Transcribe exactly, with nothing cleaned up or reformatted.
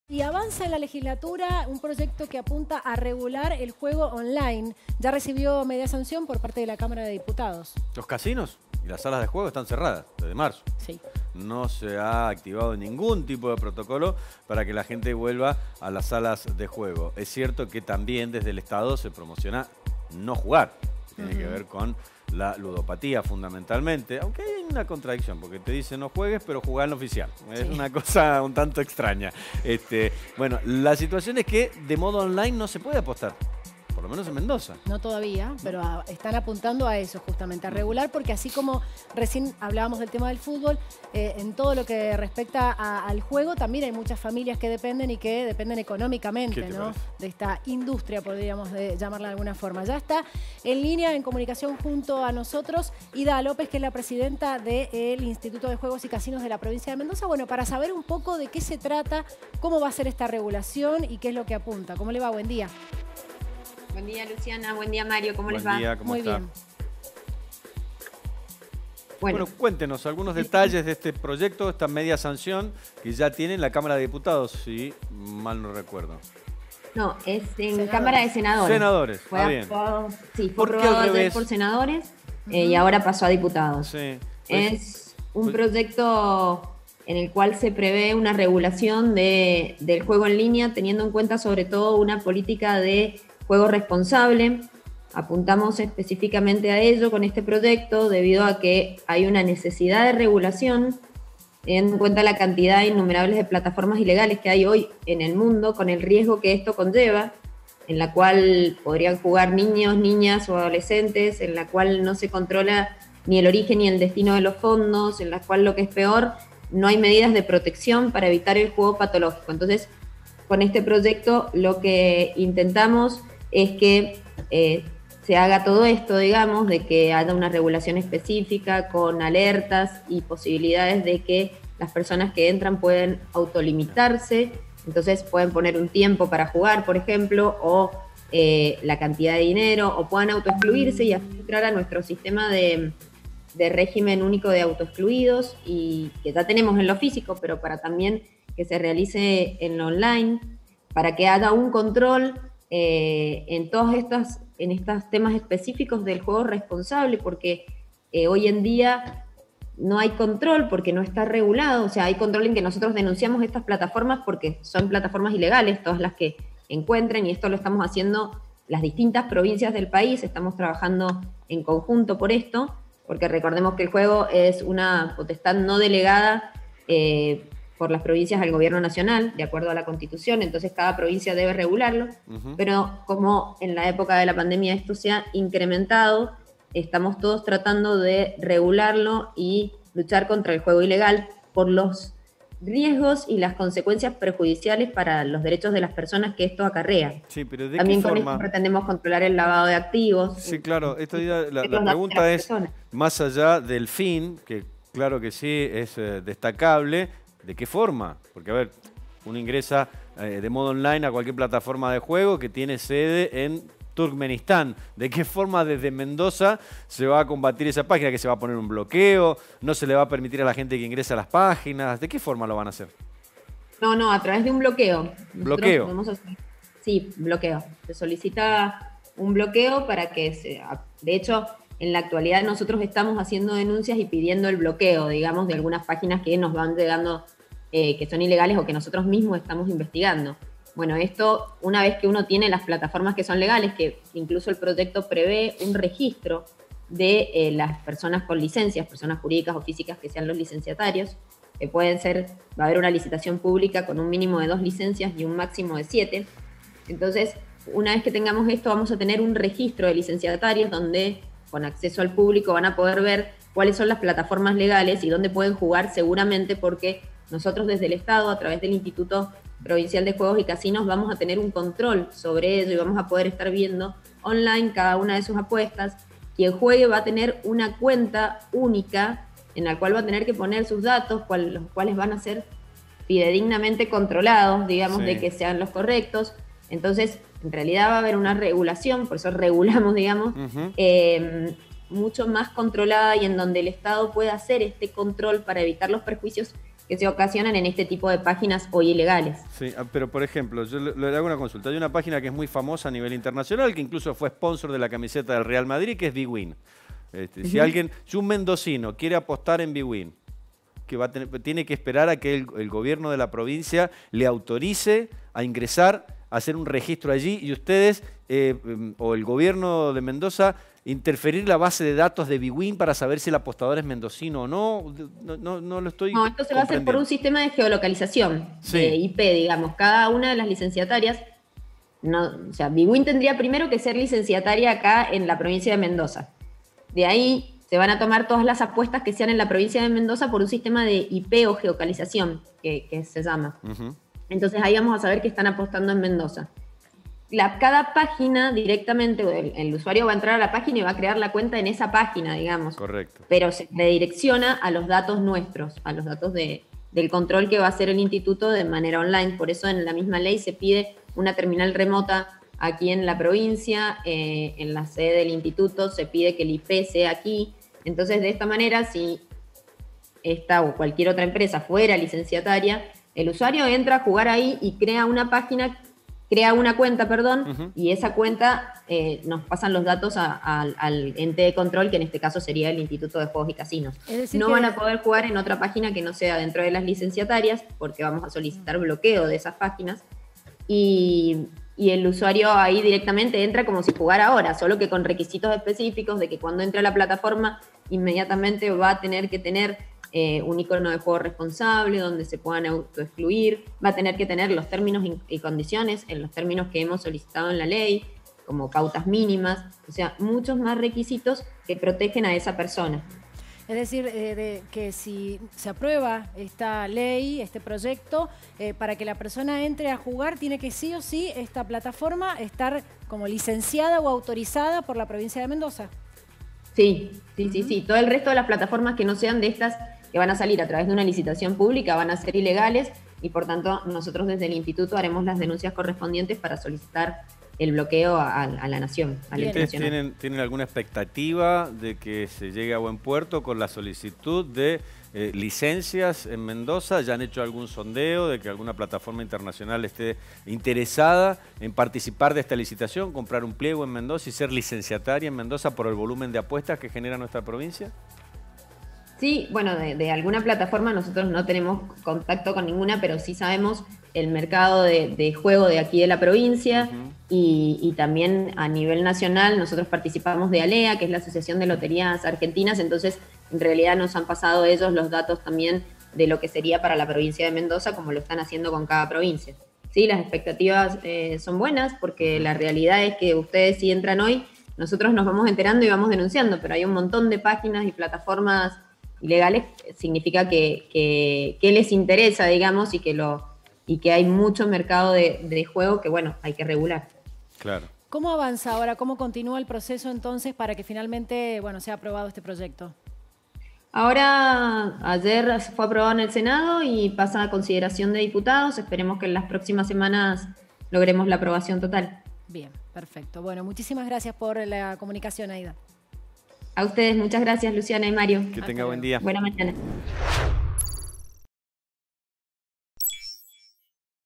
Y avanza en la legislatura un proyecto que apunta a regular el juego online. Ya recibió media sanción por parte de la Cámara de Diputados. Los casinos y las salas de juego están cerradas desde marzo. Sí. No se ha activado ningún tipo de protocolo para que la gente vuelva a las salas de juego. Es cierto que también desde el Estado se promociona no jugar. Tiene uh-huh. que ver con la ludopatía fundamentalmente, aunque hay una contradicción, porque te dicen no juegues, pero jugar en lo oficial. Es sí. una cosa un tanto extraña. Este, bueno, la situación es que de modo online no se puede apostar. Por lo menos en Mendoza. No todavía, pero a, están apuntando a eso justamente, a regular, porque así como recién hablábamos del tema del fútbol, eh, en todo lo que respecta a, al juego, también hay muchas familias que dependen y que dependen económicamente, ¿no? De esta industria, podríamos de, llamarla de alguna forma. Ya está en línea, en comunicación junto a nosotros, Ida López, que es la presidenta del Instituto de Juegos y Casinos de la provincia de Mendoza, bueno, para saber un poco de qué se trata, cómo va a ser esta regulación y qué es lo que apunta. ¿Cómo le va? Buen día. Buen día, Luciana. Buen día, Mario. ¿Cómo Buen les va? Día, ¿cómo Muy está? bien. Bueno. bueno, cuéntenos algunos detalles de este proyecto, esta media sanción que ya tiene en la Cámara de Diputados, si mal no recuerdo. No, es en Senadores. Cámara de Senadores. Senadores, fue está bien. Aprobado, sí, fue ¿Por qué aprobado al ayer revés? por senadores uh-huh. eh, y ahora pasó a diputados. Sí. Es Pues, un pues, proyecto en el cual se prevé una regulación de, del juego en línea, teniendo en cuenta sobre todo una política de juego responsable. Apuntamos específicamente a ello con este proyecto debido a que hay una necesidad de regulación, teniendo en cuenta la cantidad innumerables de plataformas ilegales que hay hoy en el mundo, con el riesgo que esto conlleva, en la cual podrían jugar niños, niñas o adolescentes, en la cual no se controla ni el origen ni el destino de los fondos, en la cual, lo que es peor, no hay medidas de protección para evitar el juego patológico. Entonces, con este proyecto lo que intentamos es que eh, se haga todo esto, digamos, de que haya una regulación específica con alertas y posibilidades de que las personas que entran pueden autolimitarse, entonces pueden poner un tiempo para jugar, por ejemplo, o eh, la cantidad de dinero, o puedan autoexcluirse y así entrar a nuestro sistema de, de régimen único de autoexcluidos, y que ya tenemos en lo físico, pero para también que se realice en lo online, para que haya un control Eh, en todos estos, en estos temas específicos del juego responsable, porque eh, hoy en día no hay control porque no está regulado. O sea, hay control en que nosotros denunciamos estas plataformas porque son plataformas ilegales, todas las que encuentren, y esto lo estamos haciendo las distintas provincias del país, estamos trabajando en conjunto por esto, porque recordemos que el juego es una potestad no delegada eh, por las provincias al gobierno nacional, de acuerdo a la Constitución, entonces cada provincia debe regularlo, uh-huh. pero como en la época de la pandemia esto se ha incrementado, estamos todos tratando de regularlo y luchar contra el juego ilegal por los riesgos y las consecuencias perjudiciales para los derechos de las personas que esto acarrea. Sí, pero ¿de También qué con forma? esto pretendemos controlar el lavado de activos. Sí, claro, esto ya, la, la pregunta es, más allá del fin, que claro que sí es eh, destacable, ¿de qué forma? Porque, a ver, uno ingresa eh, de modo online a cualquier plataforma de juego que tiene sede en Turkmenistán. ¿De qué forma desde Mendoza se va a combatir esa página? ¿Que se va a poner un bloqueo? ¿No se le va a permitir a la gente que ingrese a las páginas? ¿De qué forma lo van a hacer? No, no, a través de un bloqueo. Nosotros ¿Bloqueo? Podemos hacer, sí, bloqueo. Se solicita un bloqueo para que se... De hecho, en la actualidad nosotros estamos haciendo denuncias y pidiendo el bloqueo, digamos, de algunas páginas que nos van llegando eh, que son ilegales o que nosotros mismos estamos investigando. Bueno, esto, una vez que uno tiene las plataformas que son legales, que incluso el proyecto prevé un registro de eh, las personas con licencias, personas jurídicas o físicas que sean los licenciatarios, que pueden ser, va a haber una licitación pública con un mínimo de dos licencias y un máximo de siete. Entonces, una vez que tengamos esto, vamos a tener un registro de licenciatarios donde, con acceso al público, van a poder ver cuáles son las plataformas legales y dónde pueden jugar seguramente, porque nosotros desde el Estado, a través del Instituto Provincial de Juegos y Casinos, vamos a tener un control sobre ello y vamos a poder estar viendo online cada una de sus apuestas. Quien juegue va a tener una cuenta única en la cual va a tener que poner sus datos, cual, los cuales van a ser fidedignamente controlados, digamos, sí. de que sean los correctos. Entonces, en realidad va a haber una regulación, por eso regulamos, digamos, uh-huh. eh, mucho más controlada, y en donde el Estado puede hacer este control para evitar los perjuicios que se ocasionan en este tipo de páginas hoy ilegales. Sí, pero por ejemplo, yo le, le hago una consulta. Hay una página que es muy famosa a nivel internacional, que incluso fue sponsor de la camiseta del Real Madrid, que es bwin. Este, uh-huh. Si alguien, si un mendocino quiere apostar en bwin, que va a tener, tiene que esperar a que el, el gobierno de la provincia le autorice a ingresar, a hacer un registro allí, y ustedes, eh, o el gobierno de Mendoza, interferir la base de datos de bwin para saber si el apostador es mendocino o no. No, no, no lo estoy No, esto se va a hacer por un sistema de geolocalización, sí. de I P, digamos. Cada una de las licenciatarias, no, o sea, bwin tendría primero que ser licenciataria acá en la provincia de Mendoza. De ahí se van a tomar todas las apuestas que sean en la provincia de Mendoza por un sistema de I P o geocalización, que, que se llama. Uh-huh. Entonces ahí vamos a saber que están apostando en Mendoza. La, cada página directamente, el, el usuario va a entrar a la página y va a crear la cuenta en esa página, digamos. Correcto. Pero se redirecciona a los datos nuestros, a los datos de, del control que va a hacer el instituto de manera online. Por eso en la misma ley se pide una terminal remota aquí en la provincia, eh, en la sede del instituto se pide que el I P sea aquí. Entonces, de esta manera, si esta o cualquier otra empresa fuera licenciataria, el usuario entra a jugar ahí y crea una página, crea una cuenta, perdón, uh-huh. y esa cuenta eh, nos pasan los datos a, a, al ente de control, que en este caso sería el Instituto de Juegos y Casinos. Es decir, no que... van a poder jugar en otra página que no sea dentro de las licenciatarias, porque vamos a solicitar bloqueo de esas páginas, y... y el usuario ahí directamente entra como si jugara ahora, solo que con requisitos específicos de que cuando entre a la plataforma inmediatamente va a tener que tener eh, un icono de juego responsable donde se puedan autoexcluir, va a tener que tener los términos y condiciones en los términos que hemos solicitado en la ley, como pautas mínimas, o sea, muchos más requisitos que protegen a esa persona. Es decir, eh, de, que si se aprueba esta ley, este proyecto, eh, para que la persona entre a jugar, tiene que sí o sí esta plataforma estar como licenciada o autorizada por la provincia de Mendoza. Sí, sí, uh-huh. sí, sí. Todo el resto de las plataformas que no sean de estas, que van a salir a través de una licitación pública, van a ser ilegales y por tanto nosotros desde el instituto haremos las denuncias correspondientes para solicitar el bloqueo a, a la nación. A la ¿Ustedes tienen, tienen alguna expectativa de que se llegue a buen puerto con la solicitud de eh, licencias en Mendoza? ¿Ya han hecho algún sondeo de que alguna plataforma internacional esté interesada en participar de esta licitación, comprar un pliego en Mendoza y ser licenciataria en Mendoza por el volumen de apuestas que genera nuestra provincia? Sí, bueno, de, de alguna plataforma nosotros no tenemos contacto con ninguna, pero sí sabemos el mercado de, de juego de aquí de la provincia. Uh-huh. y, y también a nivel nacional nosotros participamos de ALEA, que es la Asociación de Loterías Argentinas, entonces en realidad nos han pasado ellos los datos también de lo que sería para la provincia de Mendoza, como lo están haciendo con cada provincia. Sí, las expectativas eh, son buenas, porque la realidad es que ustedes si entran hoy, nosotros nos vamos enterando y vamos denunciando, pero hay un montón de páginas y plataformas ilegales, significa que, que, que les interesa, digamos, y que lo y que hay mucho mercado de, de juego que, bueno, hay que regular. Claro. ¿Cómo avanza ahora? ¿Cómo continúa el proceso entonces para que finalmente, bueno, sea aprobado este proyecto? Ahora, ayer fue aprobado en el Senado y pasa a consideración de diputados. Esperemos que en las próximas semanas logremos la aprobación total. Bien, perfecto. Bueno, muchísimas gracias por la comunicación, Aida. A ustedes, muchas gracias, Luciana y Mario. Que tenga buen día. Buena mañana.